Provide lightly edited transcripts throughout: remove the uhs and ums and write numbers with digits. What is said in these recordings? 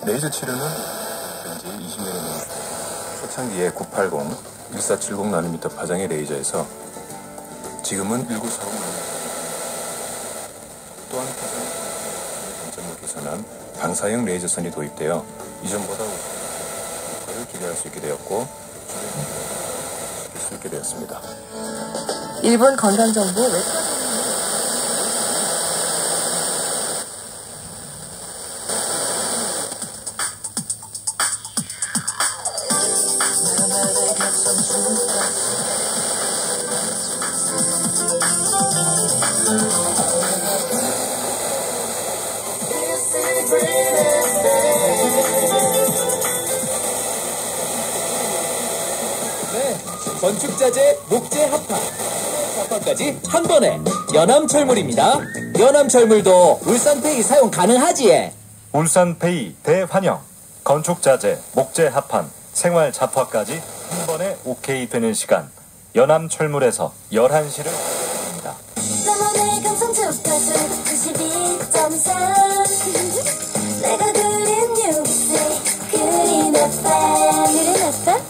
레이저 치료는 현재 20년이 넘은 초창기에 980, 1470 나노미터 파장의 레이저에서 지금은 1940 나노미터 또한 단점을 개선한 방사형 레이저선이 도입되어 이전보다 효과를 기대할 수 있게 되었고 수 있게 되었습니다. 일본 건강정보 웹 네, 건축자재, 목재 합판, 합판까지 한 번에 연암철물입니다. 연암철물도 울산페이 사용 가능하지? 울산페이 대환영, 건축자재, 목재 합판, 생활 잡화까지 한 번에 오케이 되는 시간. 연암철물에서 11시를 드립니다. 너만의 감성 주파수 92.3 내가 그린 뉴스 그린 FM 그린 FM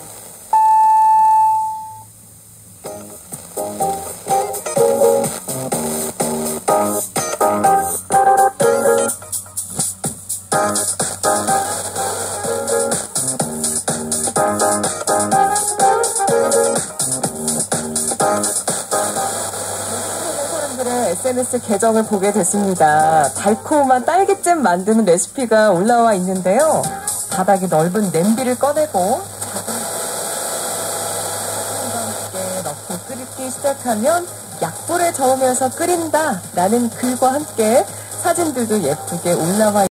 사람들의 SNS 계정을 보게 됐습니다. 달콤한 딸기잼 만드는 레시피가 올라와 있는데요. 바닥에 넓은 냄비를 꺼내고 사진과 함께 넣고 끓이기 시작하면 약불에 저으면서 끓인다 라는 글과 함께 사진들도 예쁘게 올라와 있습니다.